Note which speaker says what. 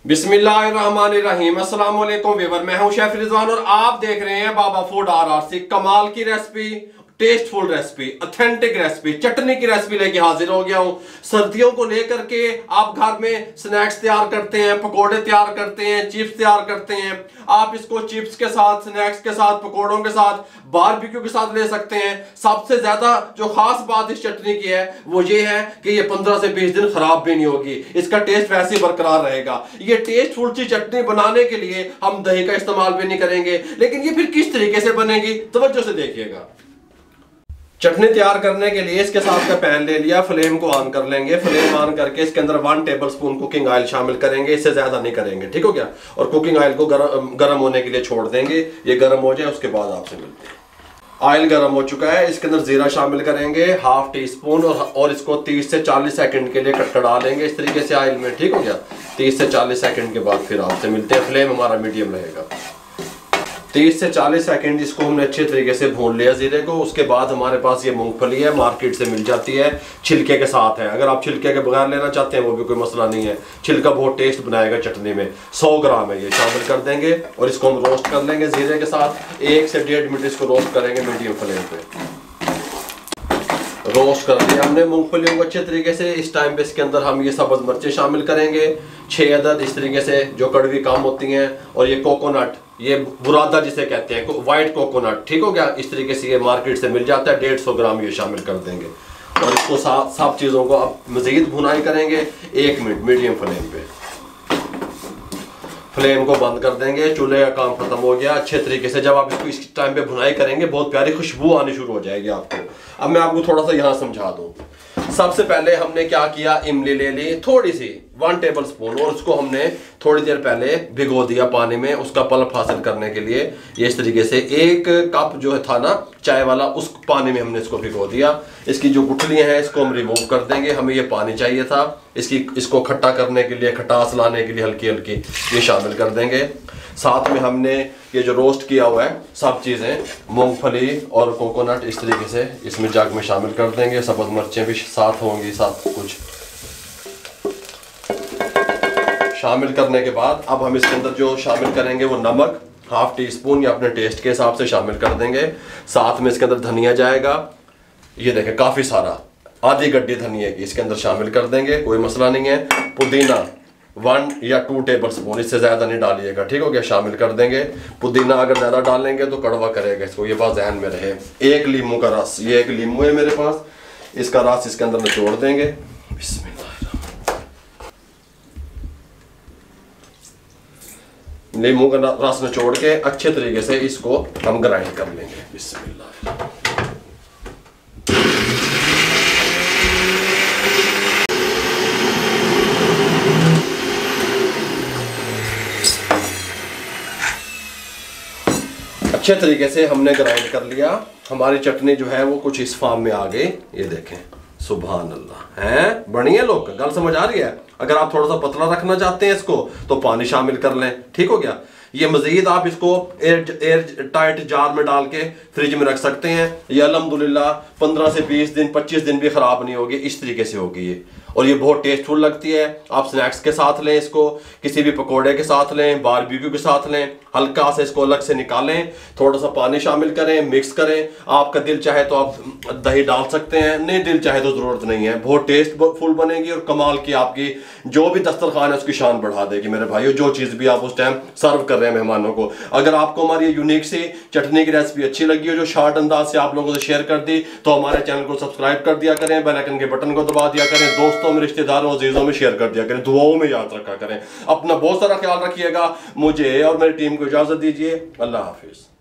Speaker 1: बिस्मिल्लाहिर्रहमानिर्रहीम। अस्सलाम वालेकुम व्यूअर, मैं हूं शेफ रिजवान और आप देख रहे हैं बाबा फूड RRC। कमाल की recipe, tasteful recipe, authentic recipe, chutney की रेसिपी लेके हाजिर हो गया हूं। सर्दियों को लेकर के आप घर में स्नैक्स तैयार करते हैं, पकोड़े तैयार करते हैं, चिप्स तैयार करते हैं। आप इसको चिप्स के साथ, स्नैक्स के साथ, पकोड़ों के साथ, बारबेक्यू के साथ ले सकते हैं। सबसे ज्यादा जो खास बात इस चटनी की है वो ये है कि ये 15 से 20 दिन खराब भी नहीं होगी। इसका टेस्ट वैसे ही बरकरार रहेगा। ये टेस्टफुल सी चटनी बनाने के लिए हम दही का इस्तेमाल भी नहीं करेंगे, लेकिन ये फिर किस तरीके से बनेगी तवज्जो से देखिएगा। चटनी तैयार करने के लिए इसके साथ का पैन ले लिया, फ्लेम को ऑन कर लेंगे। फ्लेम ऑन करके इसके अंदर 1 टेबलस्पून कुकिंग ऑयल शामिल करेंगे, इससे ज्यादा नहीं करेंगे, ठीक हो गया। और कुकिंग ऑयल को गर्म होने के लिए छोड़ देंगे। ये गर्म हो जाए उसके बाद आपसे मिलते हैं। ऑयल गर्म हो चुका है, इसके अंदर जीरा शामिल करेंगे 1/2 टीस्पून और इसको 30 से 40 सेकंड के लिए कड़कड़ा लेंगे इस तरीके से ऑयल में, ठीक हो गया। 30 से 40 सेकंड के बाद फिर आपसे मिलते हैं। फ्लेम हमारा मीडियम रहेगा। 30 से 40 सेकंड इसको हमने अच्छे तरीके से भून लिया जीरे को। उसके बाद हमारे पास ये मूंगफली है, मार्केट से मिल जाती है, छिलके के साथ है। अगर आप छिलके के बगैर लेना चाहते हैं वो भी कोई मसला नहीं है। छिलका बहुत टेस्ट बनाएगा चटनी में। 100 ग्राम है, ये शामिल कर देंगे और इसको हम रोस्ट कर लेंगे जीरे के साथ। 1 से 1.5 मिनट इसको रोस्ट करेंगे मीडियम फ्लेम पे। रोस्ट कर लिया हमने मूंगफलियों को अच्छे तरीके से। इस टाइम पे इसके अंदर हम ये सब्ज मिर्चें शामिल करेंगे 6 अदद, इस तरीके से, जो कड़वी कम होती हैं। और ये कोकोनट, ये बुरादा जिसे कहते हैं, व्हाइट कोकोनट, ठीक हो गया। इस तरीके से ये मार्केट से मिल जाता है। 150 ग्राम ये शामिल कर देंगे और इसको सब चीज़ों को अब मज़ीद भुनाई करेंगे 1 मिनट मीडियम फ्लेम पे। फ्लेम को बंद कर देंगे, चूल्हे का काम खत्म हो गया। अच्छे तरीके से जब आप इसको इस टाइम पे भुनाई करेंगे बहुत प्यारी खुशबू आनी शुरू हो जाएगी आपको। अब मैं आपको थोड़ा सा यहाँ समझा दूं। सबसे पहले हमने क्या किया, इमली ले ली थोड़ी सी 1 टेबलस्पून और उसको हमने थोड़ी देर पहले भिगो दिया पानी में, उसका पल्प हासिल करने के लिए। ये इस तरीके से 1 कप जो था ना चाय वाला, उस पानी में हमने इसको भिगो दिया। इसकी जो गुठलियां हैं इसको हम रिमूव कर देंगे। हमें ये पानी चाहिए था इसको खट्टा करने के लिए, खटास लाने के लिए हल्की हल्की ये शामिल कर देंगे। साथ में हमने ये जो रोस्ट किया हुआ है सब चीज़ें, मूंगफली और कोकोनट इस तरीके से इसमें जग में शामिल कर देंगे। सब्ज़ मिर्चें भी साथ होंगी, साथ कुछ शामिल करने के बाद अब हम इसके अंदर जो शामिल करेंगे वो नमक 1/2 टीस्पून या अपने टेस्ट के हिसाब से शामिल कर देंगे। साथ में इसके अंदर धनिया जाएगा, ये देखें काफ़ी सारा, आधी गड्डी धनिया की इसके अंदर शामिल कर देंगे, कोई मसला नहीं है। पुदीना 1 या 2 टेबलस्पून, इससे ज़्यादा नहीं डालिएगा, ठीक हो गया, शामिल कर देंगे। पुदीना अगर ज़्यादा डालेंगे तो कड़वा करेगा इसको, ये बात ध्यान में रहे। 1 लीमू का रस, ये 1 लीमू है मेरे पास, इसका रस इसके अंदर निचोड़ देंगे। बिस्मिल्लाह, लीमू का रस निचोड़ के अच्छे तरीके से इसको हम ग्राइंड कर लेंगे। बिस्मिल्लाह। अच्छे तरीके से हमने ग्राइंड कर लिया। हमारी चटनी जो है वो कुछ इस फॉर्म में आ गई, ये देखें। सुभान अल्लाह, हैं बनी है लोग, गल समझ आ रही है। अगर आप थोड़ा सा पतला रखना चाहते हैं इसको तो पानी शामिल कर लें, ठीक हो गया। ये मजीद आप इसको एयर टाइट जार में डाल के फ्रिज में रख सकते हैं। ये अल्हम्दुलिल्लाह 15 से 20 दिन 25 दिन भी ख़राब नहीं होगी, इस तरीके से होगी ये। और ये बहुत टेस्टफुल लगती है। आप स्नैक्स के साथ लें इसको, किसी भी पकोड़े के साथ लें, बारबेक्यू के साथ लें। हल्का से इसको अलग से निकालें, थोड़ा सा पानी शामिल करें, मिक्स करें। आपका दिल चाहे तो आप दही डाल सकते हैं, नहीं दिल चाहे तो ज़रूरत नहीं है। बहुत टेस्टफुल बनेगी और कमाल की आपकी जो भी दस्तरखान है उसकी शान बढ़ा देगी मेरे भाइयों, जो चीज़ भी आप उस टाइम सर्व कर रहे हैं मेहमानों को। अगर आपको हमारी यूनिक सी चटनी की रेसिपी अच्छी लगी हो, जो शार्ट अंदाज से आप लोगों से शेयर कर दी, तो हमारे चैनल को सब्सक्राइब कर दिया करें, बेल आइकन के बटन को दबा दिया करें, दोस्तों में, रिश्तेदारों, अजीजों में शेयर कर दिया करें, दुआओं में याद रखा करें। अपना बहुत सारा ख्याल रखिएगा। मुझे और मेरी टीम को इजाजत दीजिए। अल्लाह हाफिज।